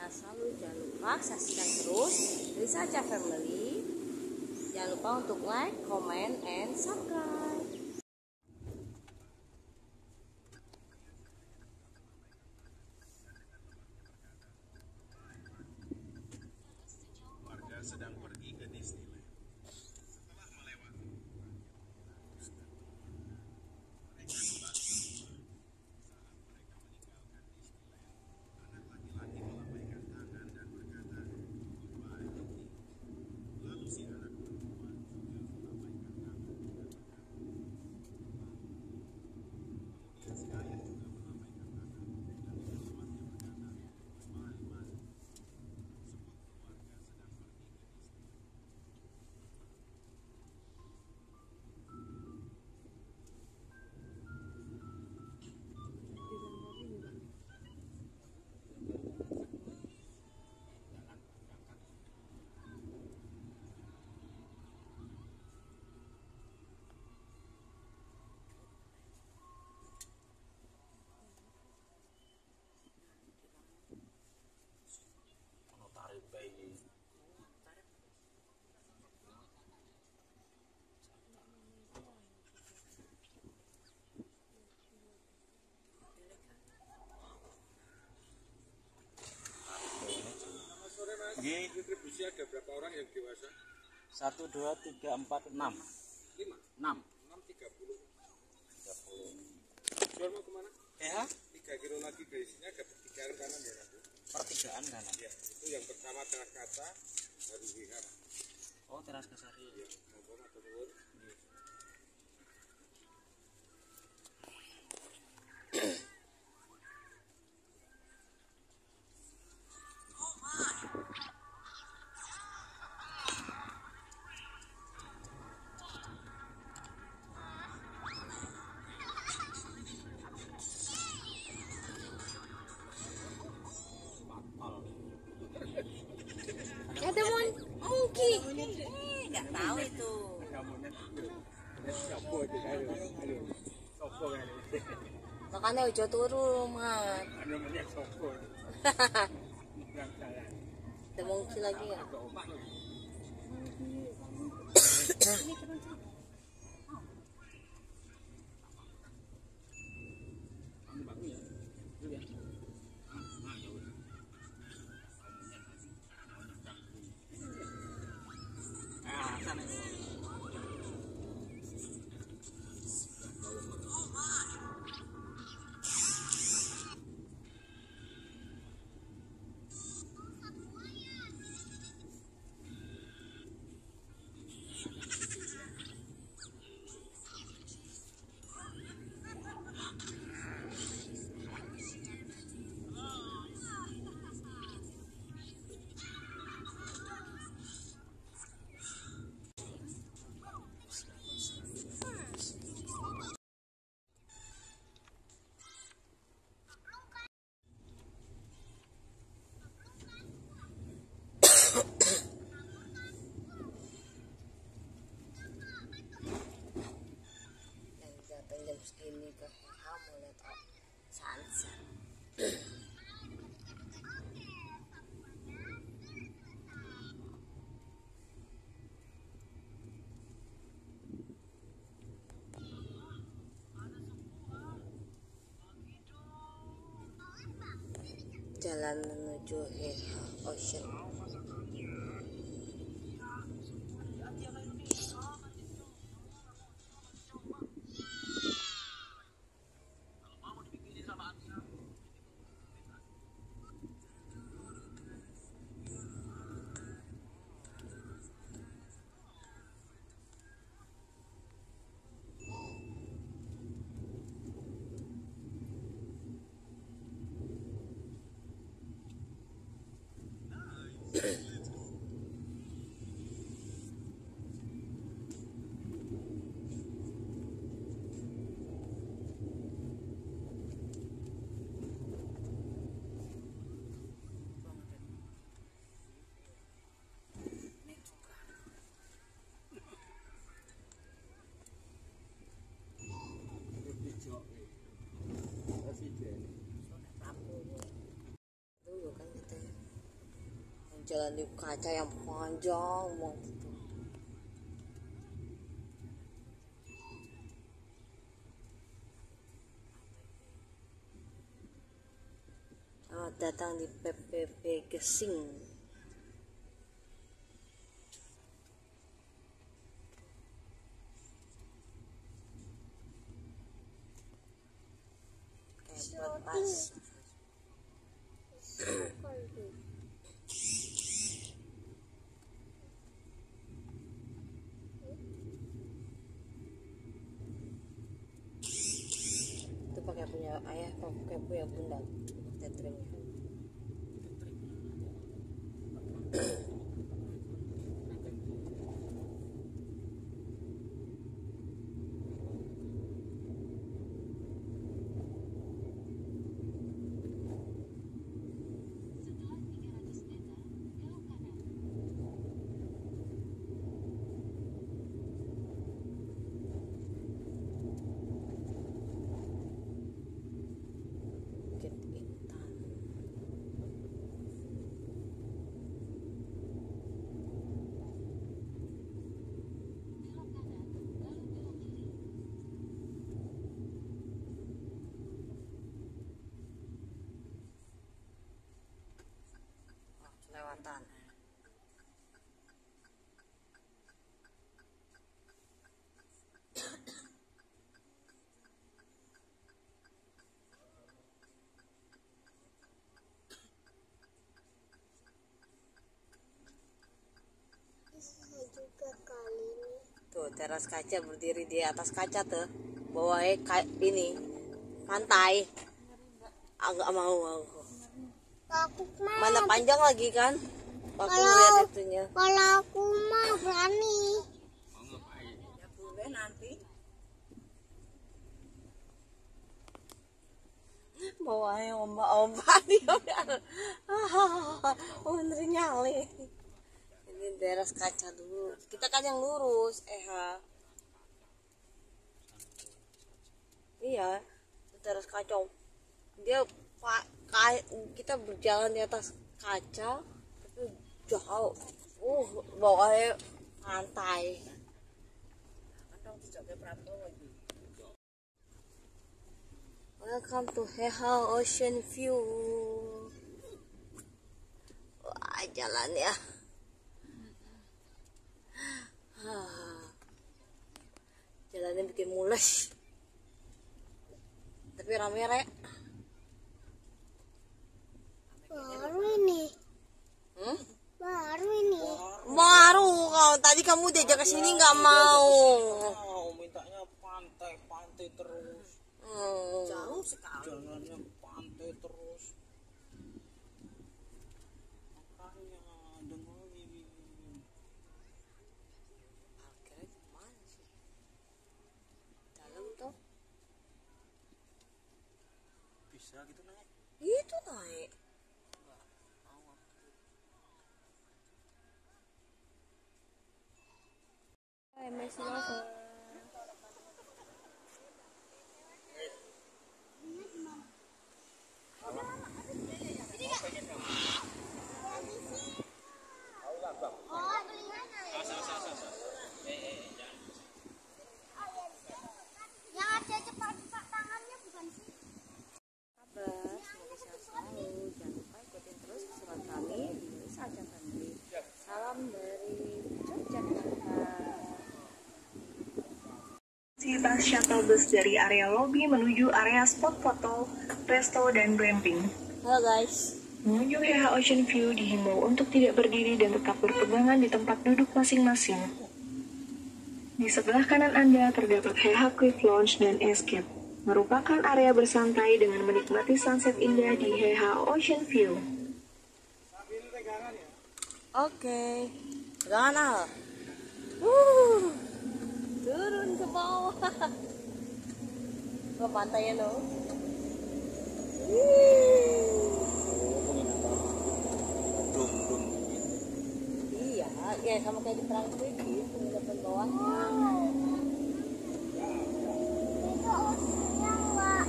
sehat selalu. Jangan lupa saksikan terus Risacha Family. Jangan lupa untuk like, comment, and subscribe. Warga sedang pergi ke Disneyland. Setelah melewati mereka kembali saat mereka meninggalkan Disneyland. Anak laki-laki melambaikan tangan dan berkata, "Goodbye, Mickey." Lalu si anak perempuan juga melambaikan tangan dan berkata, kemudian si ayah juga melambaikan tangan dan dengan hematnya berkata, "Goodbye, Man." Semua keluarga sedang pergi ke Disneyland. Distribusi ada berapa orang yang dewasa? 1, 2, 3, 4, 6. 5? 6. 6, 30. Jual mau kemana? Ya, 3 kilo lagi dari sini ada pertigaan kanan ya nanti. pertigaan kanan. Ya, itu yang pertama teras kaca baru Wihara. Oh, teras Kasari. Ya, ngomong atau nuwun. Ada monkey. Nggak tahu itu. Sopo itu ayo. Sopo kan. Makanya ujo turu, man. Namanya sopo. Ada monkey lagi ya? Yang datang jam segini ke Heha mau lihat sunset. Jalan menuju Heha Ocean. jalan di kaca yang panjang banget itu. Selamat datang di PPP Gesing. Kayak pas. Itu pakai punya ayah, pakai punya bunda tetringnya. Lewatan. Juga kali ini. Tuh teras kaca berdiri di atas kaca tuh. Bawahnya ini pantai. Agak mau aku. Aku mah. Mana panjang lagi kan? Aku Kalau- lihat itunya. Kalau aku mah berani. Ya boleh nanti. Bawahnya ombak-ombak dia. Oh bener nyali. Ini teras kaca dulu. Kita kan yang lurus, Iya, teras kaca. Dia kita berjalan di atas kaca tapi jauh. Bawahnya pantai. Welcome to Heha Ocean View. Wah, jalan ya. Jalannya bikin mules. Tapi rame-rame. Baru ini. Hmm? Baru ini. Baru kau tadi kamu diajak ke sini nggak mau. Mintanya pantai terus. Jauh sekali. Jalannya pantai terus. Makanya dengerin. Parkirnya kemana sih? Dalam tuh. Bisa gitu naik. Itu naik. Hai, Messi lover. Yang ada cepat-cepat tangannya bukan sih? Kabar, semoga sehat selalu. Jangan lupa ikutin terus surat kami di Saja Family. Salam dari Yogyakarta. Fasilitas shuttle bus dari area lobby menuju area spot foto, resto, dan glamping. Halo guys. Menuju Heha Ocean View dihimbau untuk tidak berdiri dan tetap berpegangan di tempat duduk masing-masing. Di sebelah kanan Anda terdapat Heha Cliff Lounge dan Escape, merupakan area bersantai dengan menikmati sunset indah di Heha Ocean View. Oke. Pegangan Al. Turun ke bawah. Ke pantai ya lo. Iya, ya sama kayak di perang gitu, pendapat bawahnya. Itu oceannya, Wak.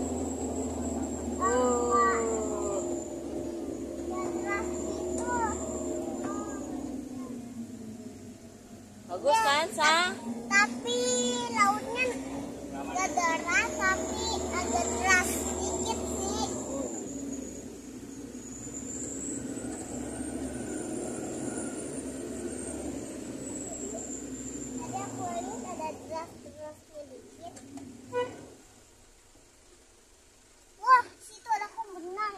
Oh. Dan ras itu Bagus kan, Sa? Tapi lautnya nggak deras, tapi agak deras sedikit sih. Tadi aku lihat ada deras-derasnya dikit. Wah, situ ada kolam renang.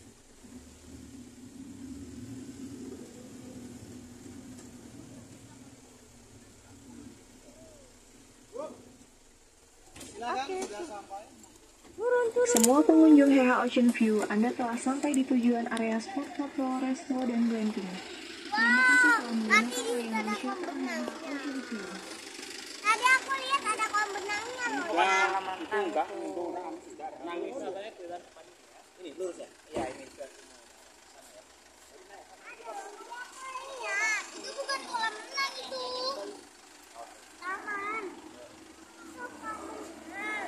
Semua pengunjung Heha Ocean View, Anda telah sampai di tujuan area spot foto, resto, dan glamping. Terima kasih telah menggunakan Nanti di situ ada kolam renangnya. Ocean View. Tadi aku lihat ada kolam renangnya loh. Nah, itu enggak, itu nangis. Ini lurus ya? Iya, ini juga. Iya, itu bukan kolam renang itu. Taman. Itu kolam renang.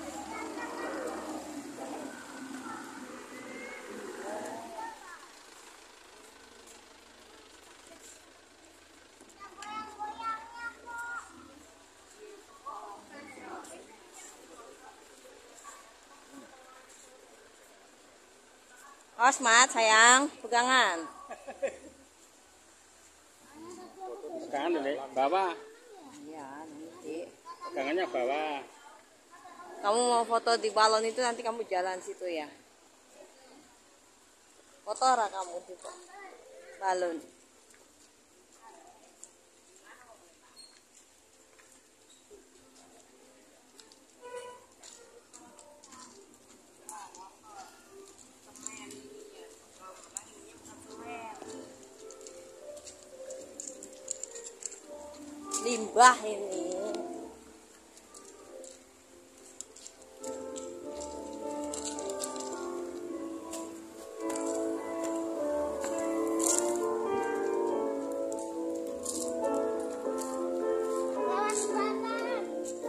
Ada goyang-goyangnya kok. Awas, Mat, sayang. Pegangan. Pegangan dulu, bawah. Iya, nanti. Pegangannya bawah. Kamu mau foto di balon itu, nanti kamu jalan situ ya. Foto lah kamu di balon. Limbah ini. Lewat jembatan.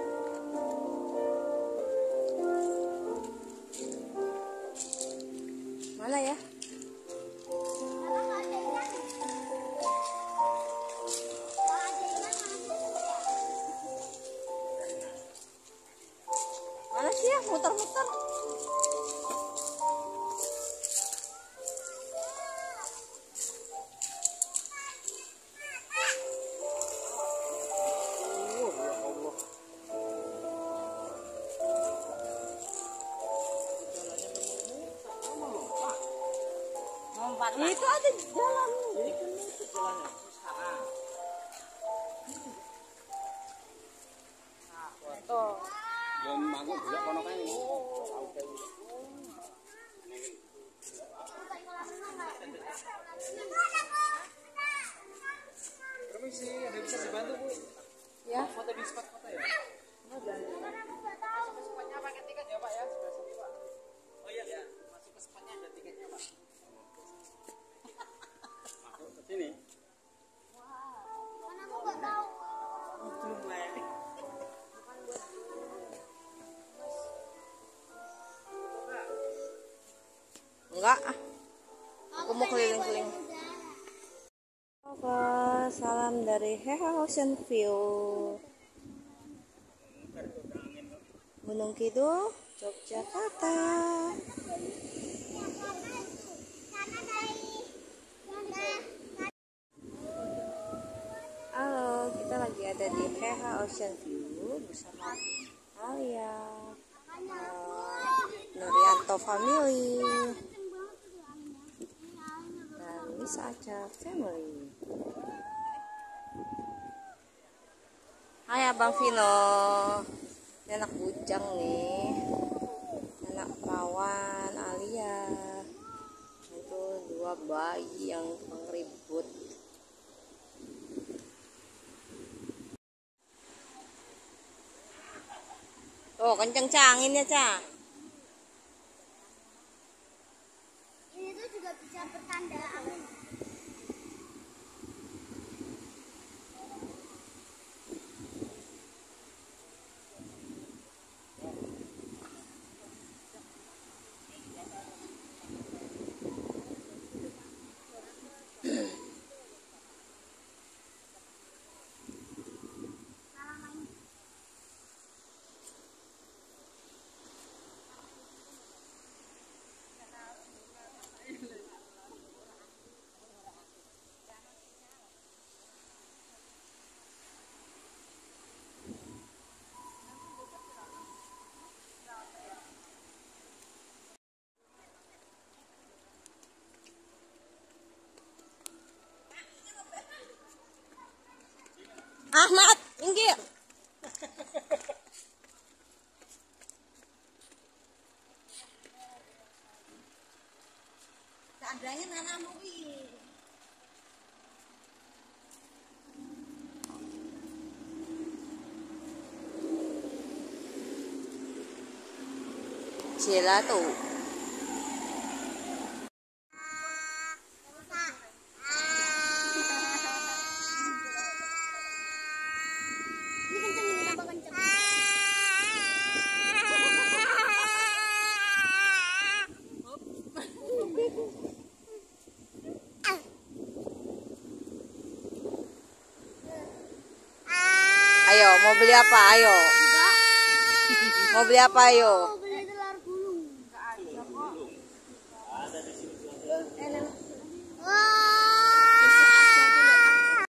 Mana ya? Kalau nggak ada ikan. Kalau ada ikan Mana sih ya? Muter-muter. Itu ada di jalan. Foto. Yang mangkuk juga kono kan ini. Permisi, ada bisa dibantu Bu? Ya. Foto di spot foto ya? Spotnya pakai tiket ya Pak ya? Sebelah sini Pak. Oh iya ya, masuk ke spotnya ada tiketnya Pak. Masuk ke sini. Mana aku nggak tahu. Enggak. Aku mau keliling-keliling. Oke, salam dari Heha Ocean View. Gunung Kidul, Yogyakarta. Halo, kita lagi ada di Heha Ocean View bersama Alia, Nurianto Family, dan Lisa Aca Family. Hai Abang Vino, ini anak bujang nih, anak perawan Alia. Itu dua bayi yang ribut. Tuh, kenceng anginnya, Ca. Ini tuh juga bisa bertanda angin. Ahmad, minggir. Seadanya nanamu ini. Gelato. Ayo, mau beli apa? Ayo. Mau beli apa? Ayo.